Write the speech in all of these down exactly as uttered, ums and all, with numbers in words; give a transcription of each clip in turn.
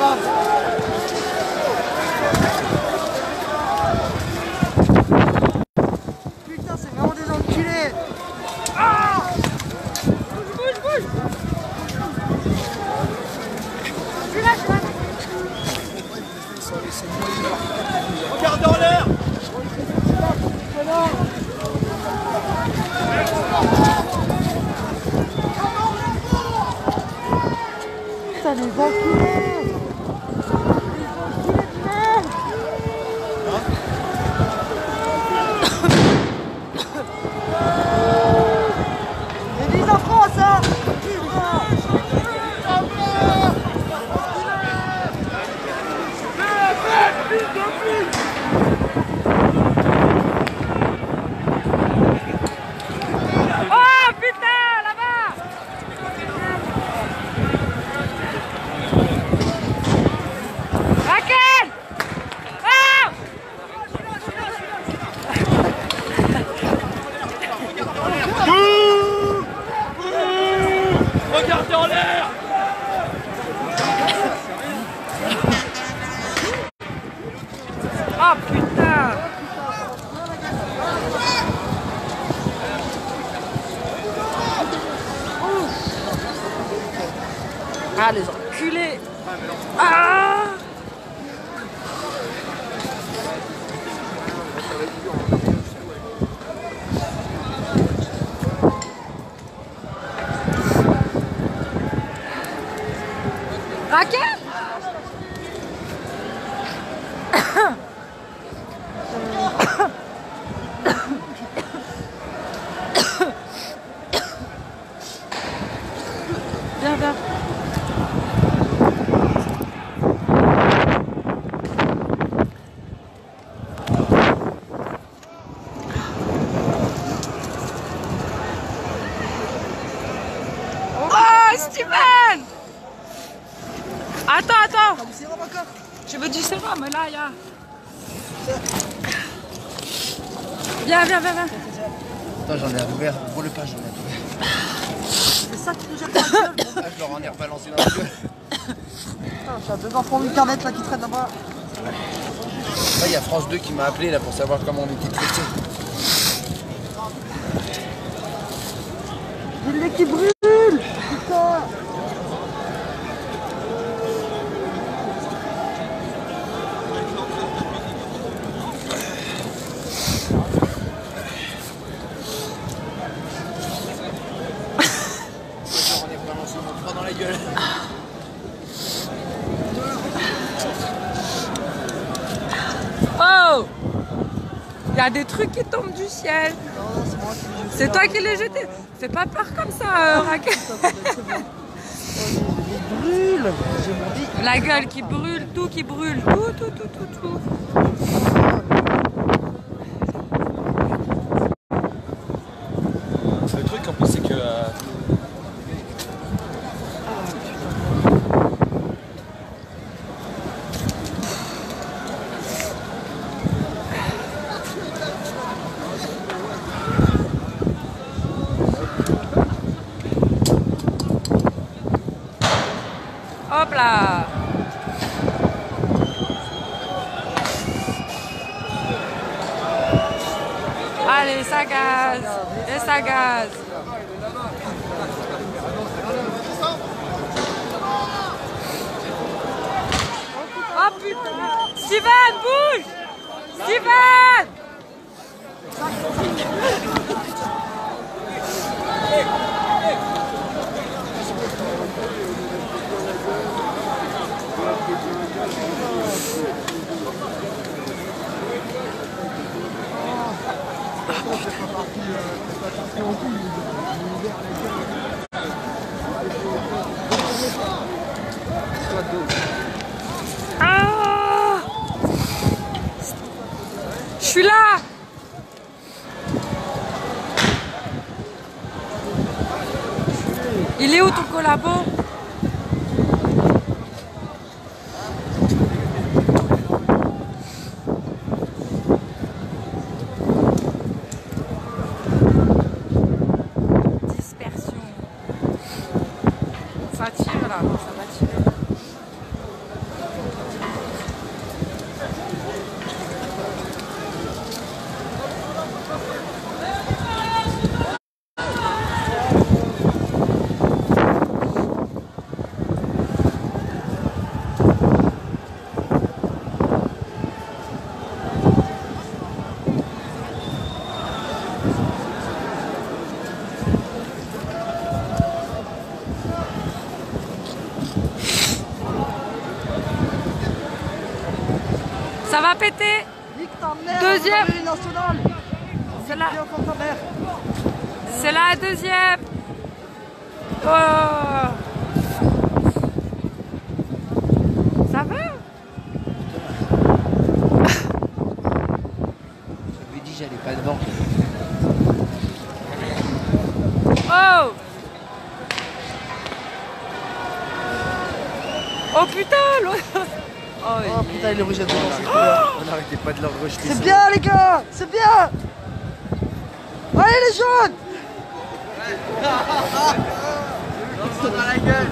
Putain, c'est vraiment des enculés. Ah, bouge, bouge, bouge. Je suis là, je suis là. Regardez en l'air. Putain, les enculés. Les dix en France, hein. Oh putain, là-bas! Raquel! Ah! Regardez en l'air. Oh putain! Ah les enculés! Ah! Raquel? Viens, viens. Oh, Steven! Attends, attends. T'as du sérum encore? Je veux du sérum, mais là, il y a... Viens, viens, viens, viens. Attends, j'en ai ouvert. Roule pas, j'en ai ouvert. C'est ça qui nous jette dans la gueule. Ah, je leur en ai rebalancé dans la gueule. Putain, j'ai deux enfants mille-carnettes là qui traînent là-bas. Là, il y a France deux qui m'a appelé là pour savoir comment on était traités. J'ai le nez qui brûle. Putain. J'en ai rebalancé mon trois dans la gueule. Oh! Il y a des trucs qui tombent du ciel. Non, non, c'est moi qui l'ai jeté. C'est toi qui l'as jeté. Fais pas peur comme ça, euh, Raquel. Putain, ça doit être bon. Oh, il brûle. J'ai mon dit. La gueule qui brûle, tout qui brûle, tout, tout, tout, tout, tout. Le truc en plus c'est que euh, Hop là. Allez, ça gaze. Et ça gaze. Oh putain. Steven, bouge. Steven. Ah! Je suis là. Il est où ton collabo? Dispersion. Ça tire là, ça va tirer. Ça va péter. Deuxième. C'est la... C'est la deuxième. Oh. Ça va? Je lui ai dit j'allais pas devant. Oh. Oh putain, l'autre. Oh, Oh putain, il est rouge à devant, c'est trop On bien. n'arrêtait pas de leur rejeter. C'est bien les gars, c'est bien. Allez les jaunes. On dans la gueule.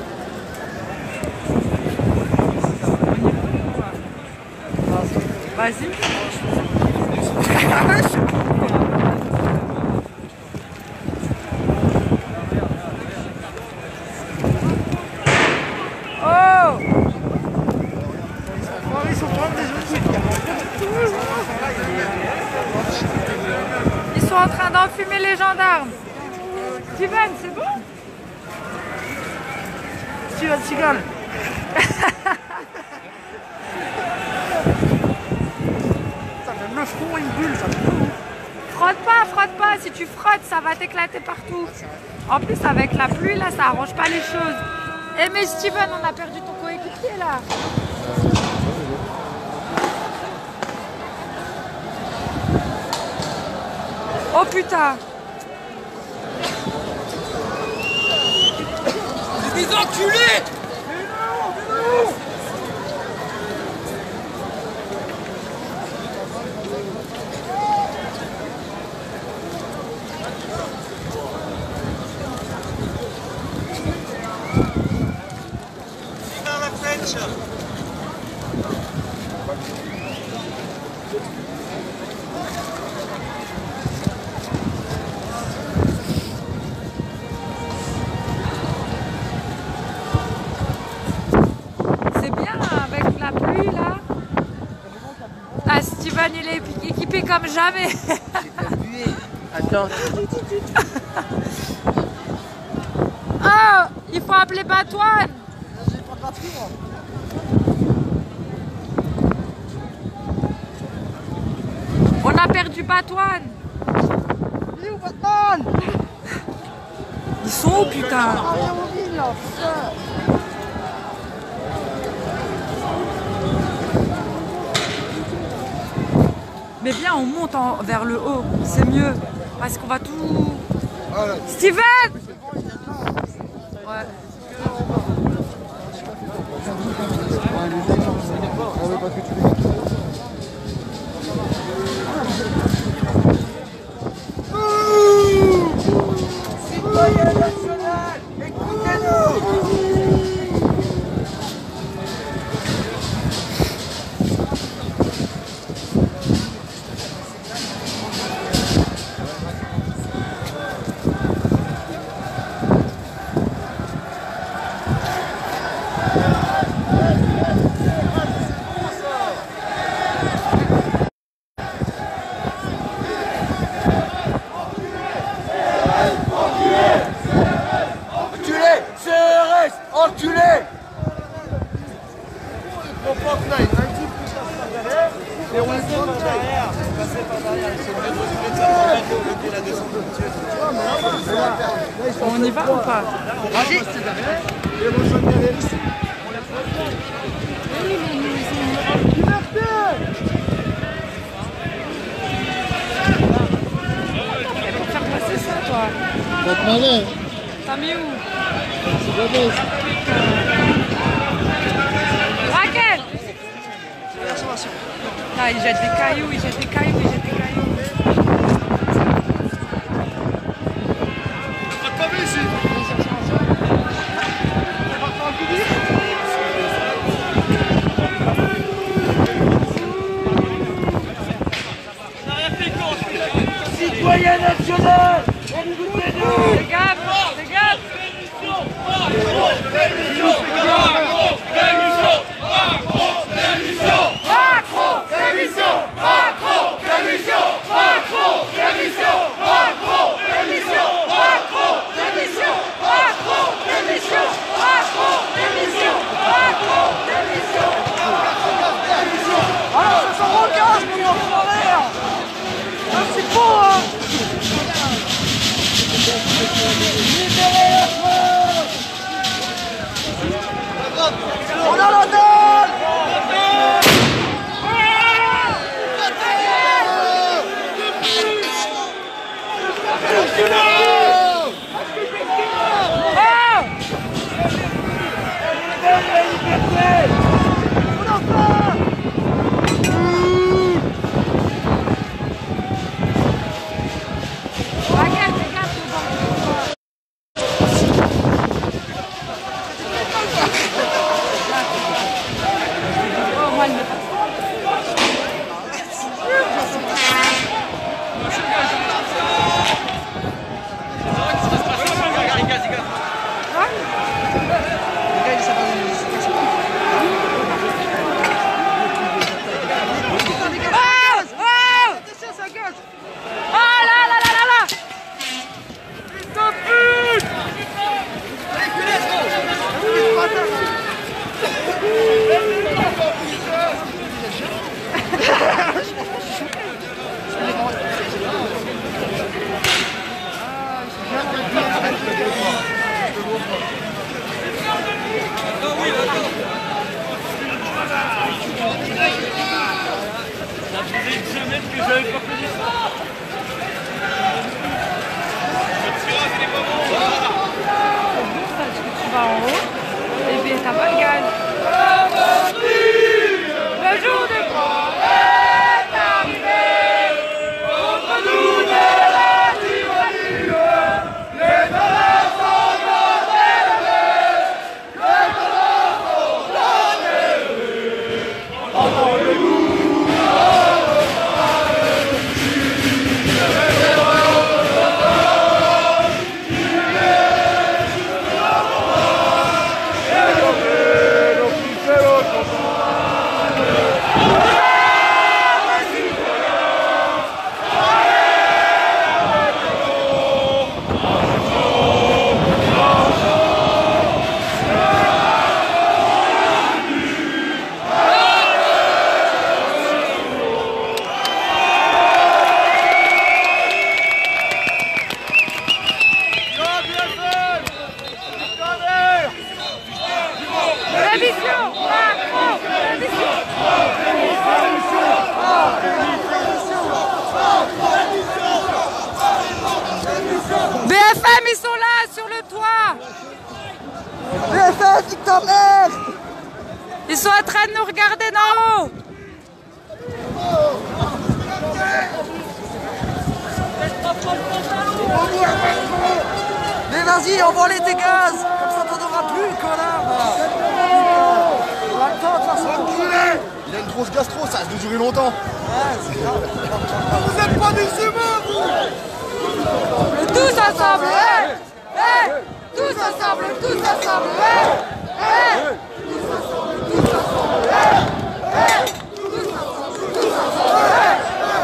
Vas-y. Oh. Ils sont vraiment des jeunes. Ils sont en train d'enfumer les gendarmes. Steven, c'est bon? Steven Seagal. Ça même le front, il brûle, ça. Frotte pas, frotte pas. Si tu frottes, ça va t'éclater partout. En plus, avec la pluie, là, ça arrange pas les choses. Eh mais Steven, on a perdu ton coéquipier, là. Oh putain. Des enculés. C'est bien avec la pluie là. Ah, Steven il est équipé comme jamais. J'ai pas bué. Attends. Oh, il faut appeler Batouane. J'ai pas de batterie moi. On a perdu Batouane. Il est où Batman? Ils sont où putain? Ah, il est mobile là, putain. Mais bien on monte en- vers le haut, c'est mieux. Parce qu'on va tout... Steven! Ouais. Citoyen national, écoutez-nous. Enculé, C R S, enculé. Mon porte-là, il a un petit peu par derrière. Et on le fait par derrière. Passer par derrière. Ils sont bien reculés de la pour bloquer la descente de On y va ou pas? Vas-y, c'est derrière. Et rejoignent bien les risques. Pour faire passer ça toi. Pas de malin. T'as mis où? C'est pas bon. Raquel! Ah, il jette des cailloux, il jette des cailloux, il jette des cailloux. pas vu ici. Citoyen national, écoutez-nous. Les gars, les gars! Macron, démission. Macron, démission. Macron, train de nous regarder d'en haut. Mais vas-y, envoie-les tes gaz. Comme ça, t'en auras plus, connard. On a le temps, de toute façon. Il a une grosse gastro, ça risque de durer longtemps. Vous êtes pas des humains, vous. Tous ensemble, ouais. Hey. Tous ensemble, tous ensemble, ouais. Hey. Tous ensemble, tous ensemble, ouais. Hey. Tous ensemble, tous ensemble, ouais.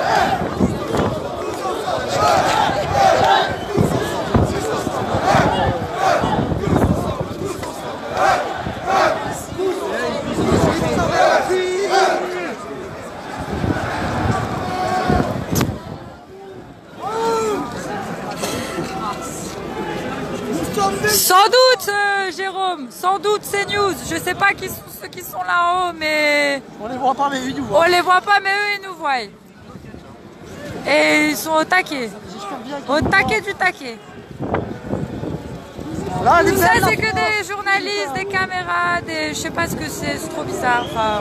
Sans doute, euh, Jérôme, sans doute c'est news. Je sais pas qui sont ceux qui sont là-haut, mais... On les voit pas, mais ils nous voient. On les voit pas, mais eux, ils nous voient. Et ils sont au taquet. Au taquet du taquet. Là, Tout ça, c'est que des journalistes, des caméras, des... Je sais pas ce que c'est, c'est trop bizarre. Enfin...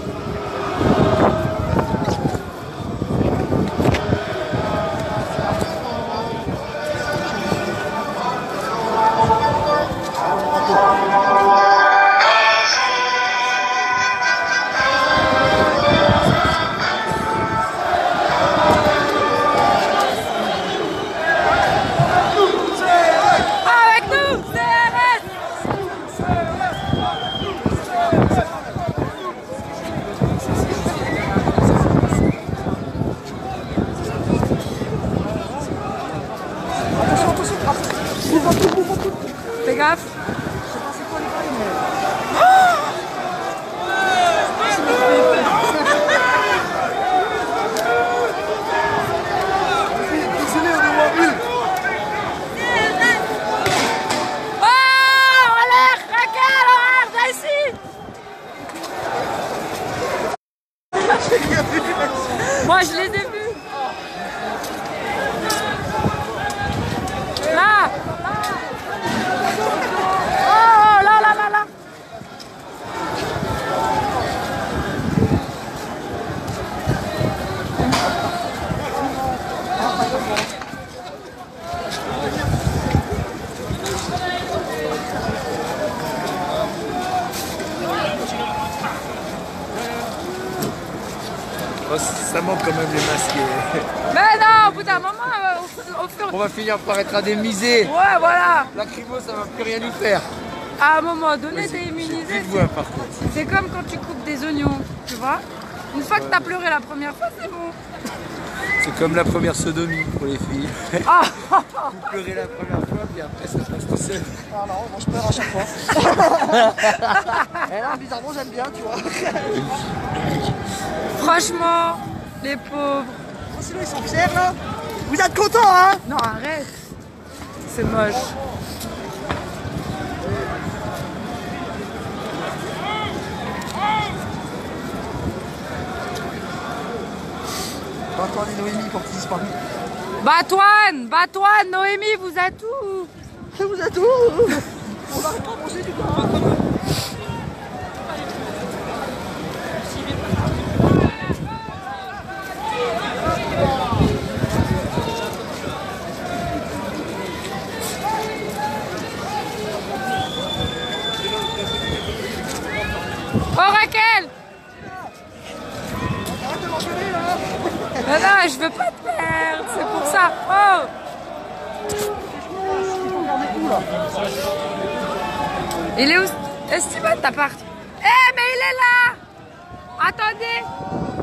Fais gaffe. Moi je les ai vus. Là. Oh là là là là. Oh, ça manque quand même les masqués. Mais non, au bout d'un moment, euh, au, au fur... On va finir par être indemnisés. Ouais, voilà. Lacrymo, ça va plus rien nous faire. À un moment donné, Ouais, t'es immunisé. plus de voix, par contre. C'est comme quand tu coupes des oignons, tu vois. Une fois que t'as pleuré la première fois, c'est bon. C'est comme la première sodomie pour les filles. Ah. Vous pleurez la première fois, puis après ça passe tout seul. Ah non, moi je pleure à chaque fois. Et là, bizarrement, j'aime bien, tu vois. Franchement, les pauvres. Oh, sinon, ils sont fiers, là. Vous êtes contents, hein? Non, arrête. C'est moche. Antoine et Noémie, quand ils disparus. Batoine, Batoine, Noémie, vous êtes où? Vous êtes où? On n'arrête pas à manger du temps. Oh Raquel! Arrête de m'engueuler, là. Mais non, je veux pas te perdre, c'est pour ça. Oh! Il est où? Esteban, ta part? Eh, mais il est là! Attendez!